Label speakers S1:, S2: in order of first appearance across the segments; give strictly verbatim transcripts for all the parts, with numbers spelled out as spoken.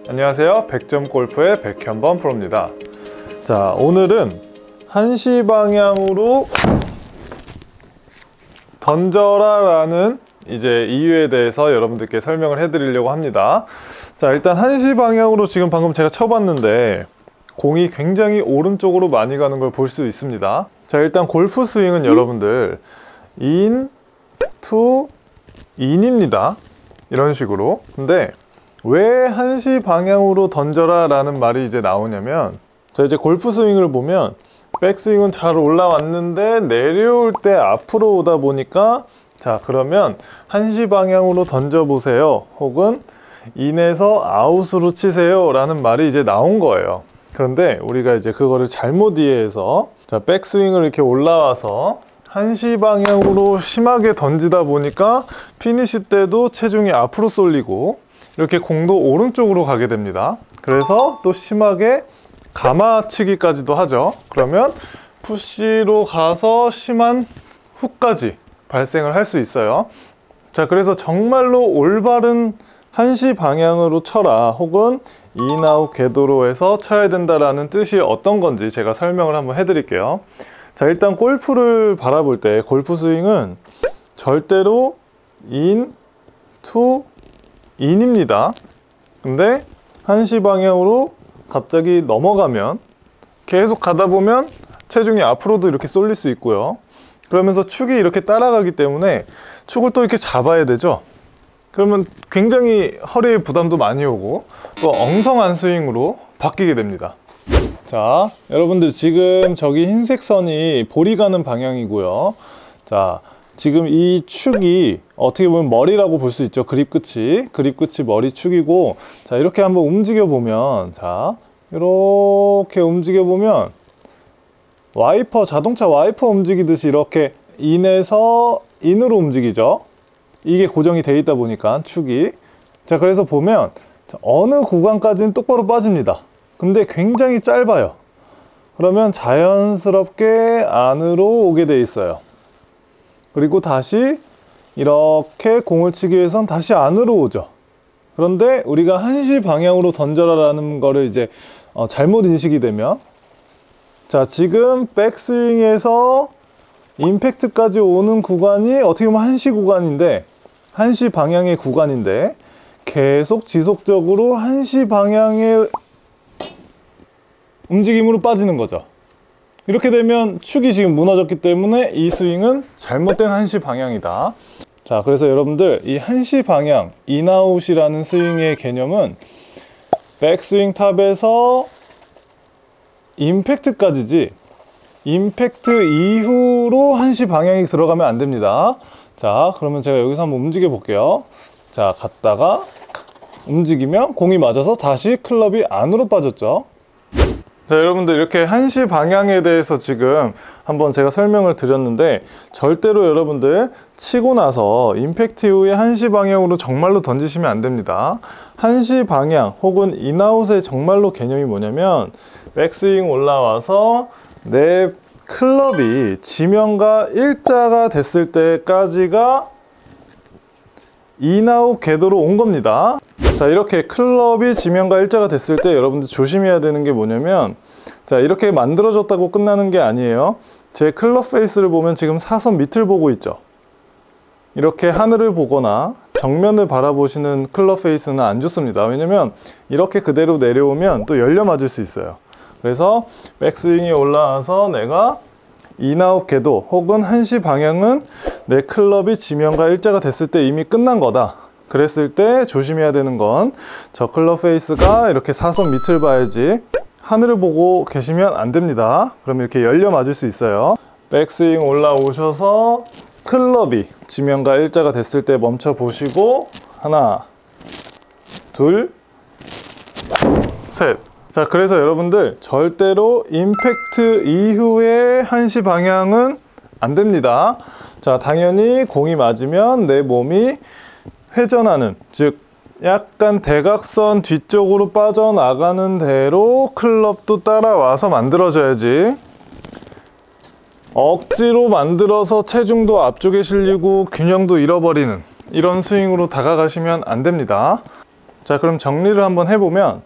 S1: 안녕하세요. 백 점 골프의 백현범 프로입니다. 자, 오늘은 한시 방향으로 던져라 라는 이제 이유에 대해서 여러분들께 설명을 해드리려고 합니다. 자, 일단 한시 방향으로 지금 방금 제가 쳐봤는데 공이 굉장히 오른쪽으로 많이 가는 걸 볼 수 있습니다. 자, 일단 골프 스윙은 여러분들 인, 투, 인입니다. 이런 식으로. 근데 왜 한시 방향으로 던져라 라는 말이 이제 나오냐면, 자, 이제 골프 스윙을 보면 백스윙은 잘 올라왔는데 내려올 때 앞으로 오다 보니까, 자, 그러면 한시 방향으로 던져보세요, 혹은 인에서 아웃으로 치세요 라는 말이 이제 나온 거예요. 그런데 우리가 이제 그거를 잘못 이해해서, 자, 백스윙을 이렇게 올라와서 한시 방향으로 심하게 던지다 보니까 피니시 때도 체중이 앞으로 쏠리고 이렇게 공도 오른쪽으로 가게 됩니다. 그래서 또 심하게 감아치기까지도 하죠. 그러면 푸시로 가서 심한 훅까지 발생을 할 수 있어요. 자, 그래서 정말로 올바른 한시 방향으로 쳐라, 혹은 인아웃 궤도로에서 쳐야 된다라는 뜻이 어떤 건지 제가 설명을 한번 해드릴게요. 자, 일단 골프를 바라볼 때 골프 스윙은 절대로 인, 투, 인입니다. 근데 한시 방향으로 갑자기 넘어가면, 계속 가다 보면 체중이 앞으로도 이렇게 쏠릴 수 있고요. 그러면서 축이 이렇게 따라가기 때문에 축을 또 이렇게 잡아야 되죠. 그러면 굉장히 허리에 부담도 많이 오고 또 엉성한 스윙으로 바뀌게 됩니다. 자, 여러분들 지금 저기 흰색 선이 볼이 가는 방향이고요. 자, 지금 이 축이 어떻게 보면 머리라고 볼 수 있죠. 그립 끝이 그립 끝이 머리 축이고, 자, 이렇게 한번 움직여 보면, 자, 이렇게 움직여 보면 와이퍼, 자동차 와이퍼 움직이듯이 이렇게 인에서 인으로 움직이죠. 이게 고정이 돼 있다 보니까 축이. 자, 그래서 보면, 자, 어느 구간까지는 똑바로 빠집니다. 근데 굉장히 짧아요. 그러면 자연스럽게 안으로 오게 돼 있어요. 그리고 다시 이렇게 공을 치기 위해선 다시 안으로 오죠. 그런데 우리가 한시 방향으로 던져라 라는 거를 이제 어, 잘못 인식이 되면, 자, 지금 백스윙에서 임팩트까지 오는 구간이 어떻게 보면 한시 구간인데, 한시 방향의 구간인데 계속 지속적으로 한시 방향의 움직임으로 빠지는 거죠. 이렇게 되면 축이 지금 무너졌기 때문에 이 스윙은 잘못된 한시 방향이다. 자, 그래서 여러분들 이 한시 방향, 인아웃이라는 스윙의 개념은 백스윙 탑에서 임팩트까지지, 임팩트 이후로 한시 방향이 들어가면 안 됩니다. 자, 그러면 제가 여기서 한번 움직여 볼게요. 자, 갔다가 움직이면 공이 맞아서 다시 클럽이 안으로 빠졌죠. 자, 여러분들 이렇게 한시 방향에 대해서 지금 한번 제가 설명을 드렸는데, 절대로 여러분들 치고 나서 임팩트 이후에 한시 방향으로 정말로 던지시면 안 됩니다. 한시 방향 혹은 인아웃의 정말로 개념이 뭐냐면, 백스윙 올라와서 내 클럽이 지면과 일자가 됐을 때까지가 인아웃 궤도로 온 겁니다. 자, 이렇게 클럽이 지면과 일자가 됐을 때 여러분들 조심해야 되는 게 뭐냐면, 자, 이렇게 만들어졌다고 끝나는 게 아니에요. 제 클럽 페이스를 보면 지금 사선 밑을 보고 있죠. 이렇게 하늘을 보거나 정면을 바라보시는 클럽 페이스는 안 좋습니다. 왜냐면 이렇게 그대로 내려오면 또 열려 맞을 수 있어요. 그래서 백스윙이 올라와서 내가 인아웃 궤도 혹은 한시 방향은 내 클럽이 지면과 일자가 됐을 때 이미 끝난 거다. 그랬을 때 조심해야 되는 건, 저 클럽 페이스가 이렇게 사선 밑을 봐야지 하늘을 보고 계시면 안 됩니다. 그럼 이렇게 열려 맞을 수 있어요. 백스윙 올라오셔서 클럽이 지면과 일자가 됐을 때 멈춰 보시고, 하나, 둘, 셋. 자, 그래서 여러분들 절대로 임팩트 이후에 한시 방향은 안 됩니다. 자, 당연히 공이 맞으면 내 몸이 회전하는, 즉 약간 대각선 뒤쪽으로 빠져나가는 대로 클럽도 따라와서 만들어져야지, 억지로 만들어서 체중도 앞쪽에 실리고 균형도 잃어버리는 이런 스윙으로 다가가시면 안 됩니다. 자, 그럼 정리를 한번 해보면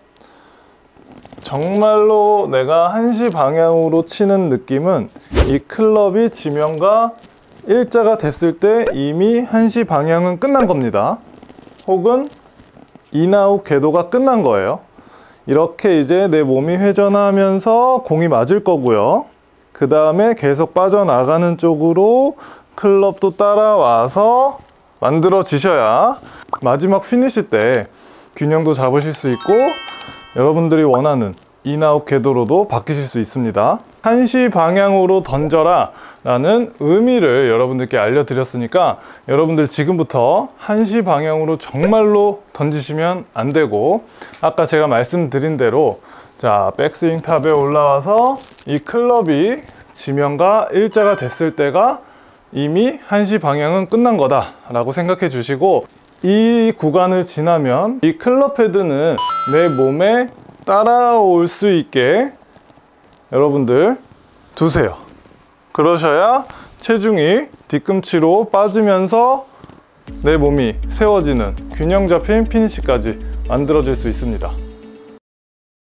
S1: 정말로 내가 한시 방향으로 치는 느낌은 이 클럽이 지면과 일자가 됐을 때 이미 한시 방향은 끝난 겁니다. 혹은 인아웃 궤도가 끝난 거예요. 이렇게 이제 내 몸이 회전하면서 공이 맞을 거고요. 그 다음에 계속 빠져나가는 쪽으로 클럽도 따라와서 만들어지셔야 마지막 피니시 때 균형도 잡으실 수 있고 여러분들이 원하는 인아웃 궤도로도 바뀌실 수 있습니다. 한시 방향으로 던져라 라는 의미를 여러분들께 알려드렸으니까 여러분들 지금부터 한시 방향으로 정말로 던지시면 안 되고, 아까 제가 말씀드린 대로 자, 백스윙 탑에 올라와서 이 클럽이 지면과 일자가 됐을 때가 이미 한시 방향은 끝난 거다 라고 생각해 주시고, 이 구간을 지나면 이 클럽 헤드는 내 몸에 따라올 수 있게 여러분들 두세요. 그러셔야 체중이 뒤꿈치로 빠지면서 내 몸이 세워지는 균형 잡힌 피니시까지 만들어질 수 있습니다.